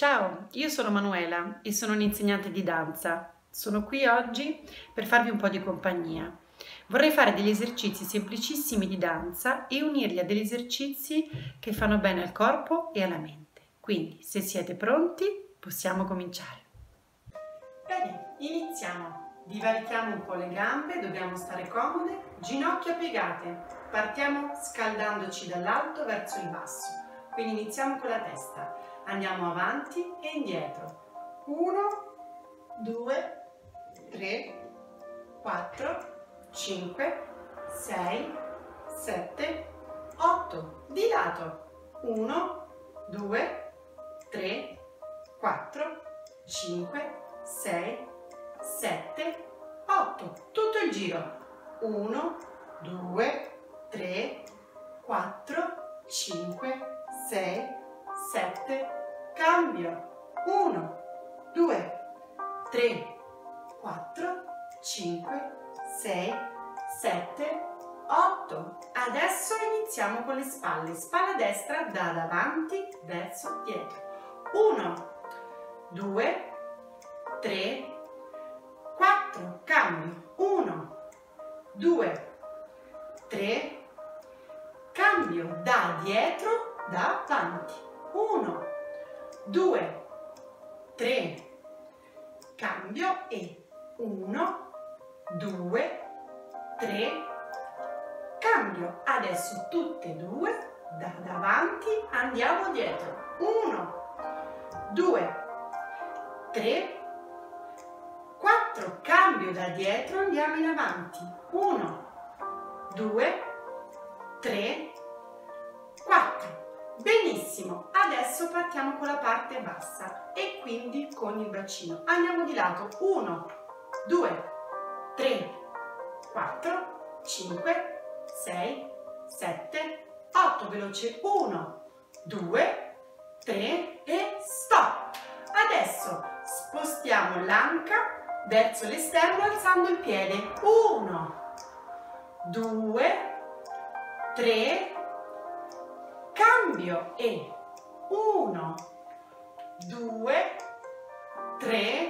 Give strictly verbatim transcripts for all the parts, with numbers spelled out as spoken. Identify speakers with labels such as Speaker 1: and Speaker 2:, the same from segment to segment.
Speaker 1: Ciao, io sono Manuela e sono un'insegnante di danza. Sono qui oggi per farvi un po' di compagnia. Vorrei fare degli esercizi semplicissimi di danza e unirli a degli esercizi che fanno bene al corpo e alla mente. Quindi, se siete pronti, possiamo cominciare. Bene, iniziamo. Divarichiamo un po' le gambe, dobbiamo stare comode, ginocchia piegate. Partiamo scaldandoci dall'alto verso il basso. Quindi iniziamo con la testa. Andiamo avanti e indietro. uno, due, tre, quattro, cinque, sei, sette, otto. Di lato. uno, due, tre, quattro, cinque, sei, sette, otto. Tutto il giro. uno, due, tre, quattro, cinque, sei, sette, cambio. uno, due, tre, quattro, cinque, sei, sette, otto. Adesso iniziamo con le spalle. Spalla destra da davanti verso dietro. uno, due, tre, quattro, cambio. uno, due, tre, cambio da dietro da avanti. uno, due, tre, cambio e uno, due, tre, cambio. Adesso tutte e due da davanti andiamo dietro. uno, due, tre, quattro, cambio da dietro, andiamo in avanti. uno, due, tre, quattro. Benissimo, adesso partiamo con la parte bassa e quindi con il bacino. Andiamo di lato. uno, due, tre, quattro, cinque, sei, sette, otto. Veloce. uno, due, tre e stop. Adesso spostiamo l'anca verso l'esterno alzando il piede. uno, due, tre, cambio e uno, due, tre,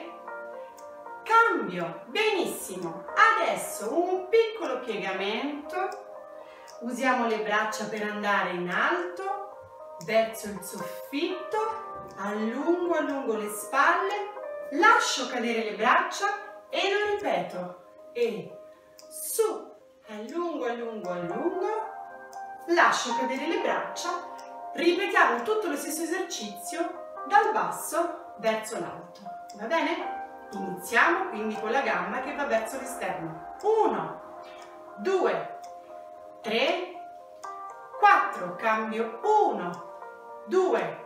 Speaker 1: cambio. Benissimo. Adesso un piccolo piegamento. Usiamo le braccia per andare in alto verso il soffitto. Allungo, allungo le spalle. Lascio cadere le braccia e lo ripeto. E su, allungo, allungo, allungo. Lascio cadere le braccia, ripetiamo tutto lo stesso esercizio dal basso verso l'alto, va bene? Iniziamo quindi con la gamba che va verso l'esterno. uno, due, tre, quattro, cambio. uno, due,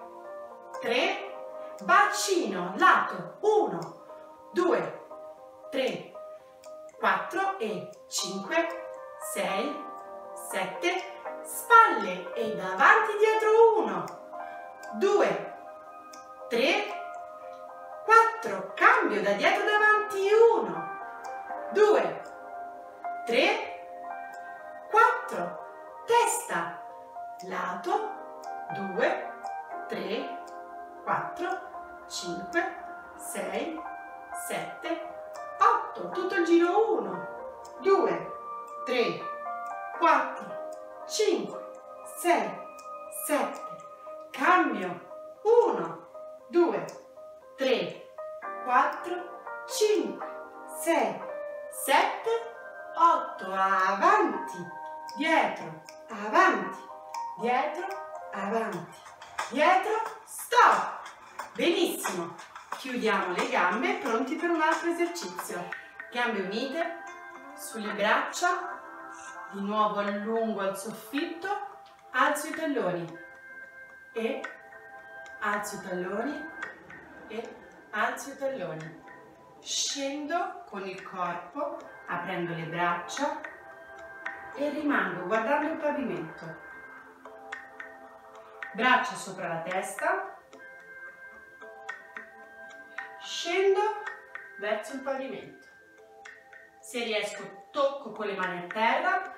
Speaker 1: tre, bacino, lato. uno, due, tre, quattro e cinque, sei, sette, spalle e davanti dietro. uno, due, tre, quattro, cambio da dietro davanti. uno, due, tre, quattro, testa, lato. due, tre, quattro, cinque, sei, sette, otto. Tutto il giro. uno, due, tre, quattro, cinque, sei, sette, cambio. uno, due, tre, quattro, cinque, sei, sette, otto. Avanti, dietro, avanti, dietro, avanti, dietro, stop. Benissimo. Chiudiamo le gambe, pronti per un altro esercizio. Gambe unite sulle braccia. Di nuovo allungo al soffitto, alzo i talloni e alzo i talloni e alzo i talloni. Scendo con il corpo, aprendo le braccia e rimango guardando il pavimento. Braccia sopra la testa, scendo verso il pavimento. Se riesco tocco con le mani a terra,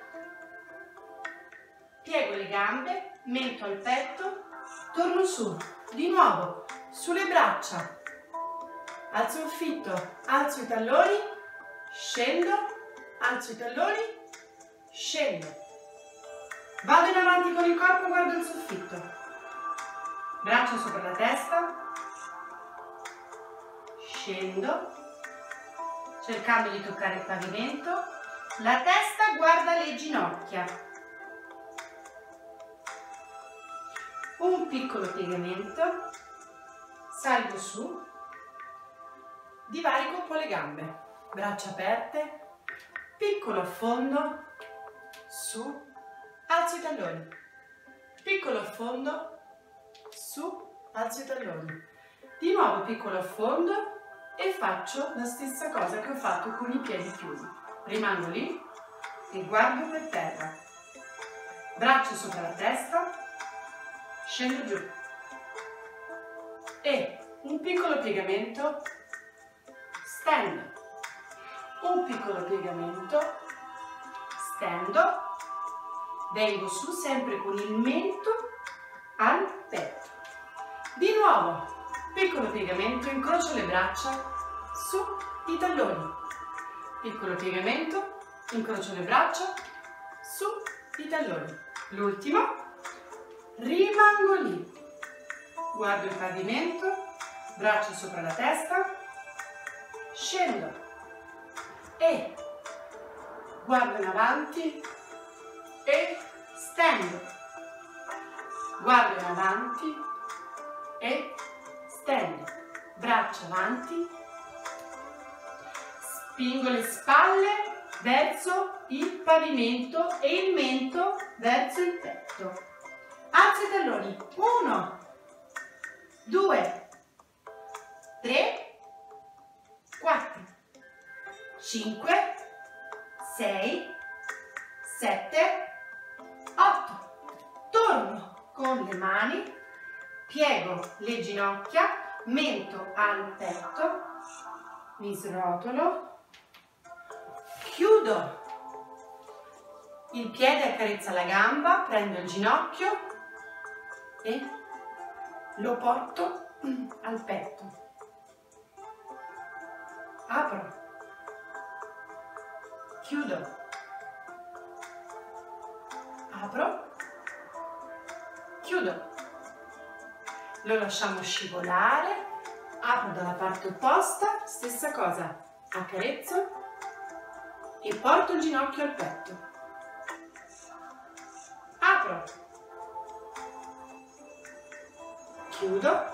Speaker 1: piego le gambe, metto al petto, torno su, di nuovo, sulle braccia, alzo il fitto, alzo i talloni, scendo, alzo i talloni, scendo. Vado in avanti con il corpo, guardo il soffitto. Braccia sopra la testa, scendo, cercando di toccare il pavimento. La testa guarda le ginocchia. Un piccolo piegamento, salgo su, divarico un po' le gambe, braccia aperte, piccolo affondo, su, alzo i talloni, piccolo affondo, su, alzo i talloni, di nuovo piccolo affondo e faccio la stessa cosa che ho fatto con i piedi chiusi. Rimango lì e guardo per terra, braccio sopra la testa, scendo giù e un piccolo piegamento, stendo, un piccolo piegamento, stendo, vengo su sempre con il mento al petto. Di nuovo, piccolo piegamento, incrocio le braccia, su, i talloni, piccolo piegamento, incrocio le braccia, su, i talloni. L'ultimo, rimango lì, guardo il pavimento, braccia sopra la testa, scendo e guardo in avanti e stendo, guardo in avanti e stendo, braccia avanti, spingo le spalle verso il pavimento e il mento verso il petto. Alzo i talloni, uno, due, tre, quattro, cinque, sei, sette, otto. Torno con le mani, piego le ginocchia, mento al petto, mi srotolo, chiudo, il piede accarezza la gamba, prendo il ginocchio e lo porto al petto. Apro, chiudo, apro, chiudo. Lo lasciamo scivolare, apro dalla parte opposta, stessa cosa, accarezzo e porto il ginocchio al petto. Apro, chiudo,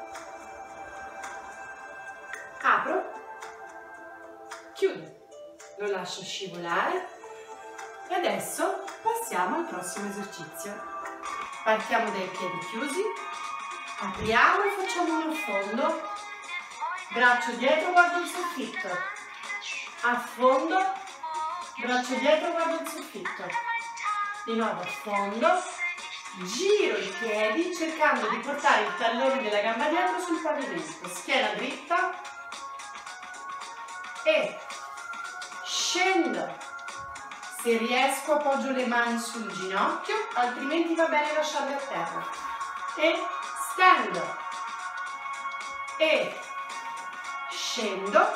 Speaker 1: apro, chiudo, lo lascio scivolare e adesso passiamo al prossimo esercizio. Partiamo dai piedi chiusi, apriamo e facciamo un affondo, braccio dietro, guardo il soffitto, affondo, braccio dietro, guardo il soffitto, di nuovo affondo, giro i piedi cercando di portare il tallone della gamba dietro sul pavimento, schiena dritta e scendo. Se riesco appoggio le mani sul ginocchio, altrimenti va bene lasciarle a terra. E stendo. E scendo.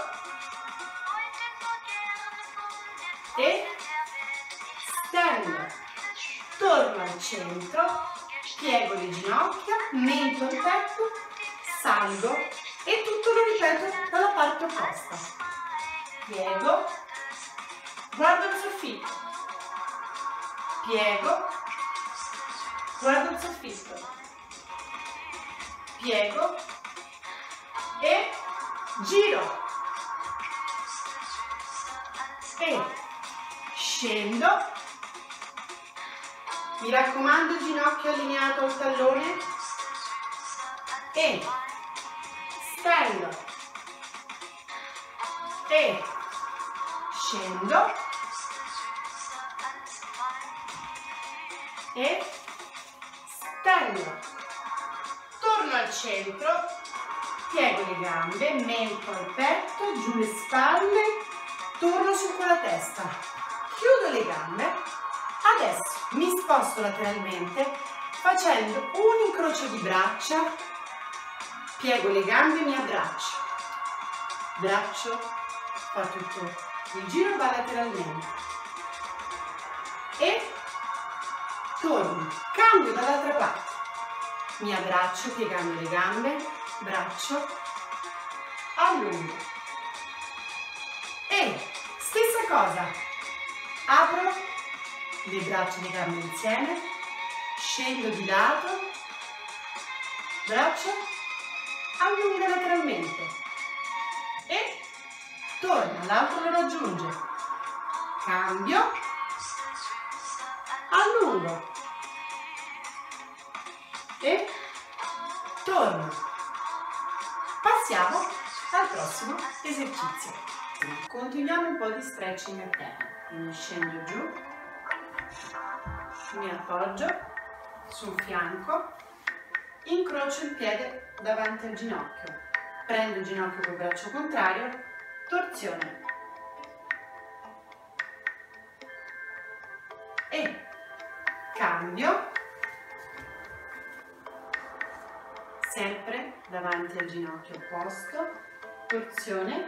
Speaker 1: E stendo. Torno al centro, piego le ginocchia, mento il petto, salgo e tutto lo ripeto dalla parte opposta. Piego, guardo il soffitto, piego, guardo il soffitto, piego e giro e scendo. Mi raccomando, ginocchio allineato al tallone e stendo e scendo e stendo. Torno al centro, piego le gambe, mento al petto, giù le spalle, torno su con la testa, chiudo le gambe. Adesso mi sposto lateralmente facendo un incrocio di braccia piego le gambe e mi abbraccio, braccio fa tutto il giro, va lateralmente e torno, cambio dall'altra parte, mi abbraccio piegando le gambe, braccio, allungo e stessa cosa, apro le braccia e le gambe insieme, scendo di lato, braccio, allungo lateralmente e torno, l'altro lo raggiunge, cambio, allungo e torno. Passiamo al prossimo esercizio. Continuiamo un po' di stretching a terra. Quindi scendo giù, mi appoggio sul fianco, incrocio il piede davanti al ginocchio, prendo il ginocchio col braccio contrario, torsione e cambio, sempre davanti al ginocchio opposto, torsione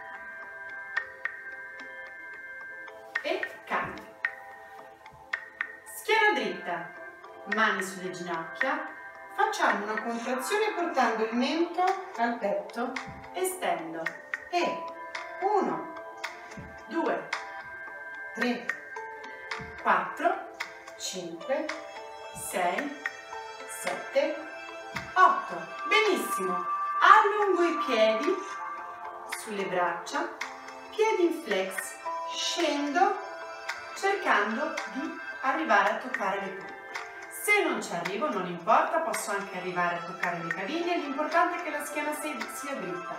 Speaker 1: e cambio. Schiena dritta, mani sulle ginocchia, facciamo una contrazione portando il mento al petto, estendo e uno, due, tre, quattro, cinque, sei, sette, otto. Benissimo. Allungo i piedi sulle braccia, piedi in flex, scendo cercando di arrivare a toccare le punte. Se non ci arrivo non importa, posso anche arrivare a toccare le caviglie, l'importante è che la schiena sia dritta.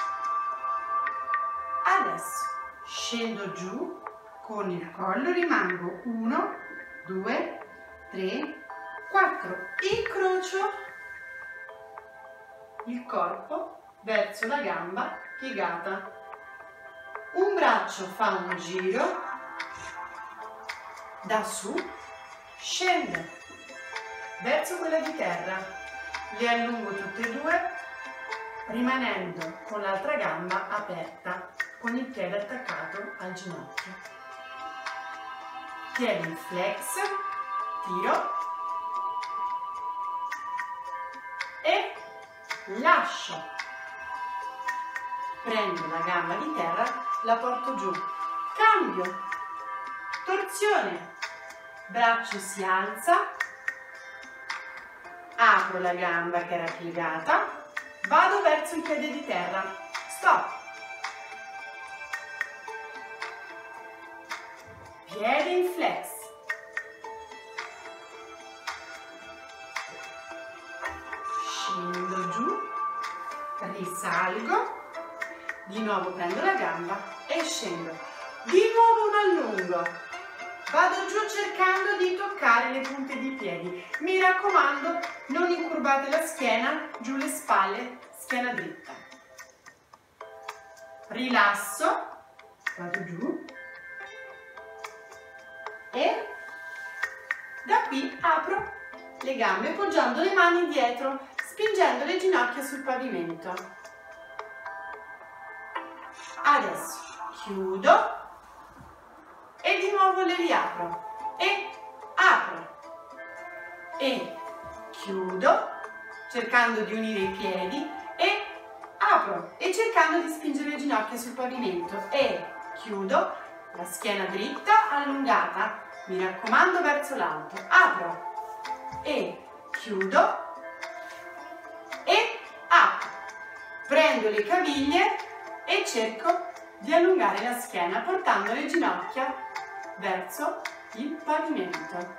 Speaker 1: Adesso scendo giù con il collo, rimango uno, due, tre, quattro, incrocio il corpo verso la gamba piegata. Un braccio fa un giro da su, scende verso quella di terra, le allungo tutte e due, rimanendo con l'altra gamba aperta, con il piede attaccato al ginocchio. Piede in flex, tiro e lascio, prendo la gamba di terra, la porto giù, cambio, torsione, braccio si alza, apro la gamba che era piegata, vado verso il piede di terra, stop, piede in flex, scendo giù, risalgo, di nuovo prendo la gamba e scendo, di nuovo un allungo, vado giù cercando di toccare le punte dei piedi, mi raccomando non incurvate la schiena, giù le spalle, schiena dritta, rilasso, vado giù e da qui apro le gambe poggiando le mani dietro, spingendo le ginocchia sul pavimento. Adesso chiudo e di nuovo le riapro e apro e chiudo cercando di unire i piedi e apro e cercando di spingere le ginocchia sul pavimento e chiudo, la schiena dritta, allungata, mi raccomando verso l'alto, apro e chiudo e apro, prendo le caviglie e cerco di allungare la schiena portando le ginocchia verso il pavimento.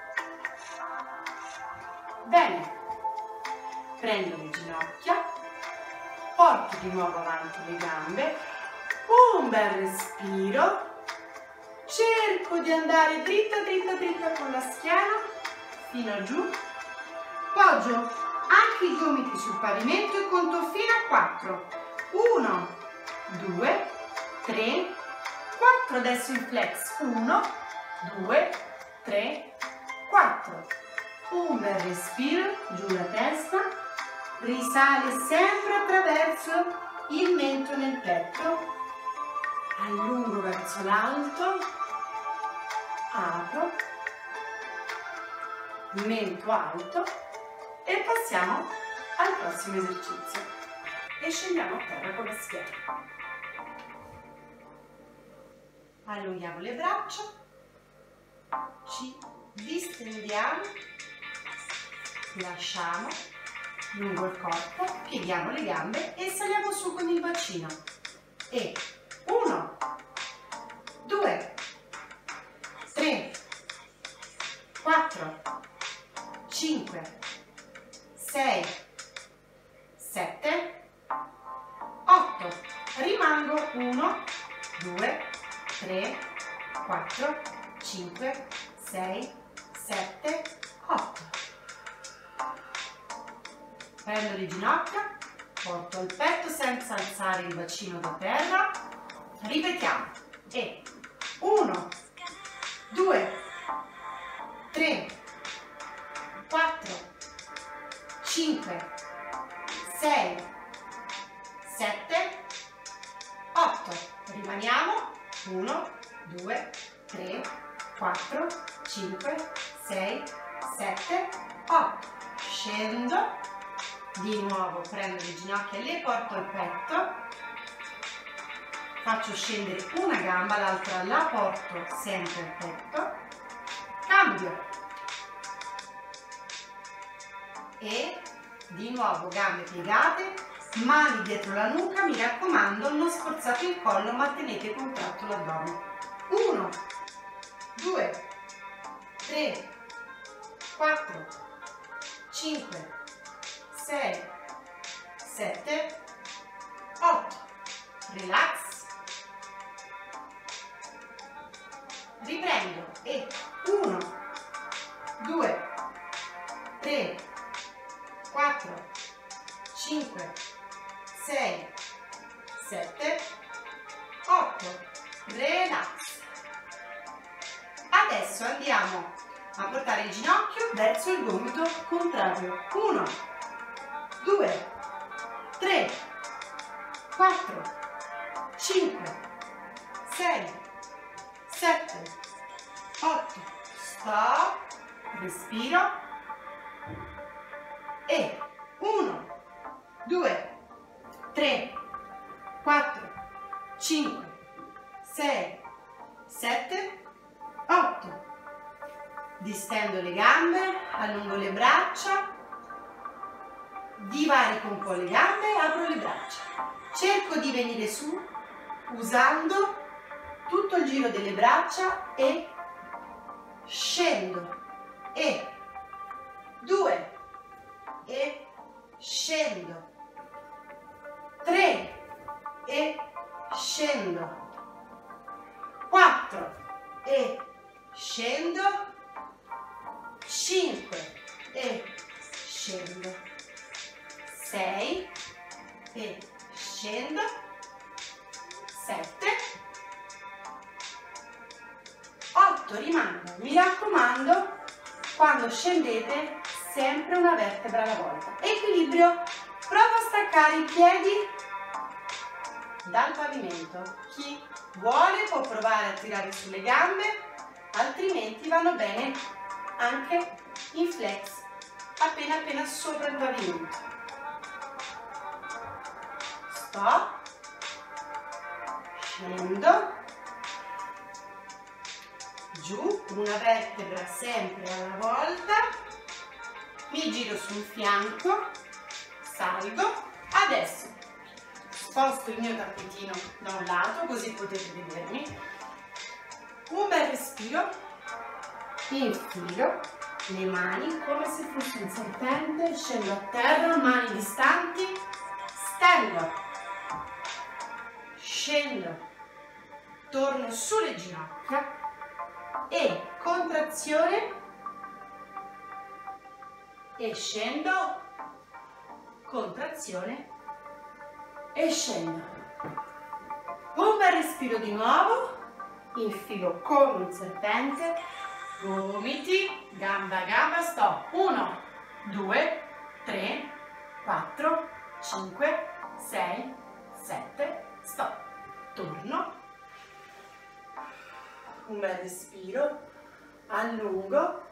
Speaker 1: Bene, prendo le ginocchia, porto di nuovo avanti le gambe, un bel respiro, cerco di andare dritta, dritta, dritta con la schiena fino a giù, poggio anche i gomiti sul pavimento e conto fino a quattro. uno, due, tre, quattro, adesso il flex, uno, due, tre, quattro, un bel respiro, giù la testa, risale sempre attraverso il mento nel petto, allungo verso l'alto, apro, mento alto e passiamo al prossimo esercizio e scendiamo a terra con la schiena. Allunghiamo le braccia, ci distendiamo, lasciamo lungo il corpo, pieghiamo le gambe e saliamo su con il bacino. E uno, due, tre, quattro, cinque, sei, sette, otto. Rimango uno, due, tre, quattro, cinque, sei, sette, otto. Prendo le ginocchia, porto il petto senza alzare il bacino da terra. Ripetiamo. E uno, due, tre, quattro, cinque, sei, sette, otto. Rimaniamo. uno, due, tre, quattro, cinque, sei, sette, otto. Scendo. Di nuovo prendo le ginocchia e le porto al petto, faccio scendere una gamba, l'altra la porto sempre al petto, cambio e di nuovo gambe piegate, mani dietro la nuca, mi raccomando non sforzate il collo ma tenete contratto l'addome. uno, due, tre, quattro, cinque, sei, sette, otto. Relax. Riprendo e uno, due, tre, quattro, cinque, sei, sette, otto. Relax. Adesso andiamo a portare il ginocchio verso il gomito contrario. uno, due, tre, quattro, cinque, sei, sette, otto. Stop. Respiro. E uno, due, tre, quattro, cinque, sei, sette, otto. Distendo le gambe, allungo le braccia, divarico un po' le gambe, apro le braccia. Cerco di venire su usando tutto il giro delle braccia e scendo. E due. E scendo. tre. E scendo. quattro. E scendo. cinque. E scendo. sei e scendo, sette, otto, rimango. Mi raccomando, quando scendete, sempre una vertebra alla volta. Equilibrio, prova a staccare i piedi dal pavimento. Chi vuole può provare a tirare sulle gambe, altrimenti vanno bene anche in flex, appena appena sopra il pavimento. Stop, scendo, giù, una vertebra sempre alla volta, mi giro sul fianco, salgo, adesso sposto il mio tappetino da un lato così potete vedermi, un bel respiro, infilo le mani come se fosse un serpente, scendo a terra, mani distanti, stendo, scendo, torno sulle ginocchia e contrazione e scendo, contrazione e scendo. Un bel respiro di nuovo, infilo come un serpente, gomiti, gamba a gamba, stop, uno, due, tre, quattro, cinque, sei, sette, stop. Torno. Un bel respiro, allungo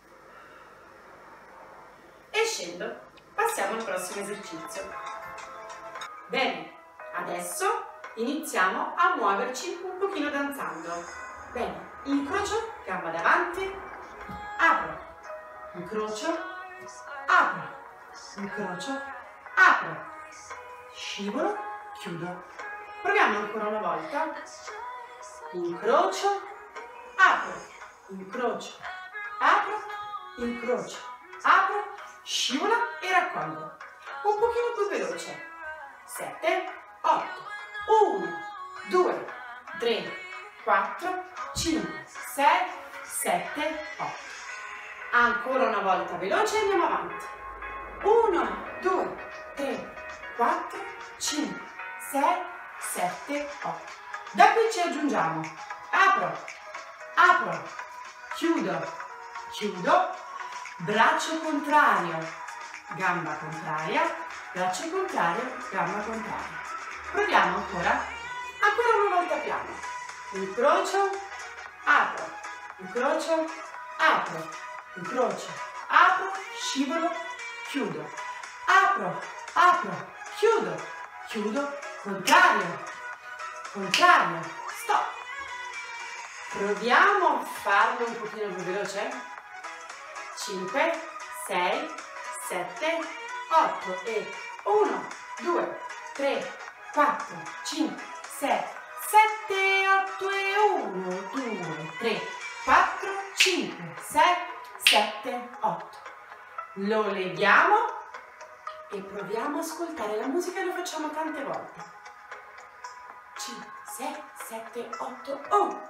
Speaker 1: e scendo. Passiamo al prossimo esercizio. Bene, adesso iniziamo a muoverci un pochino danzando. Bene, incrocio, gamba davanti, apro, incrocio, apro, incrocio, apro, scivolo, chiudo. Proviamo ancora una volta. Incrocio, apro, incrocio, apro, incrocio, apro, scivola e raccolgo. Un pochino più veloce. sette, otto, uno, due, tre, quattro, cinque, sei, sette, otto. Ancora una volta veloce e andiamo avanti. uno, due, tre, quattro, cinque, sei, sette, otto. Da qui ci aggiungiamo. Apro, apro, chiudo, chiudo, braccio contrario, gamba contraria, braccio contrario, gamba contraria. Proviamo ancora, ancora una volta piano. Incrocio, apro, incrocio, apro, incrocio, apro, scivolo, chiudo, apro, apro, chiudo, chiudo, contrario, contrario, stop. Proviamo a farlo un pochino più veloce. cinque, sei, sette, otto e uno, due, tre, quattro, cinque, sei, sette, otto e uno, due, tre, quattro, cinque, sei, sette, otto. Lo leghiamo e proviamo ad ascoltare la musica e lo facciamo tante volte. cinque, sei, sette, otto, uno.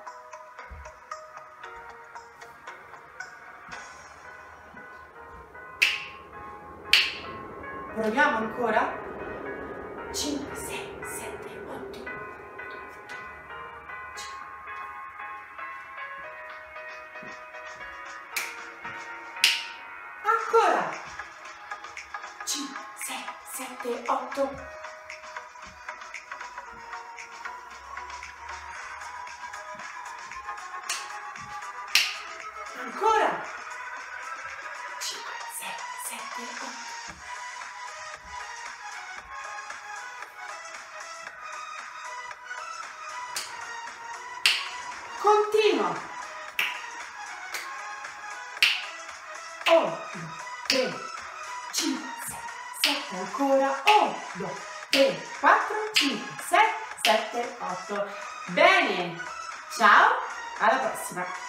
Speaker 1: Proviamo ancora. cinque, sei, sette, otto. Ancora. cinque, sei, sette, otto. Ancora. cinque, sei, sette, otto. Continua. uno, tre, cinque, sei, sette, ancora. uno, tre, quattro, cinque, sei, sette, otto. Bene. Ciao, alla prossima.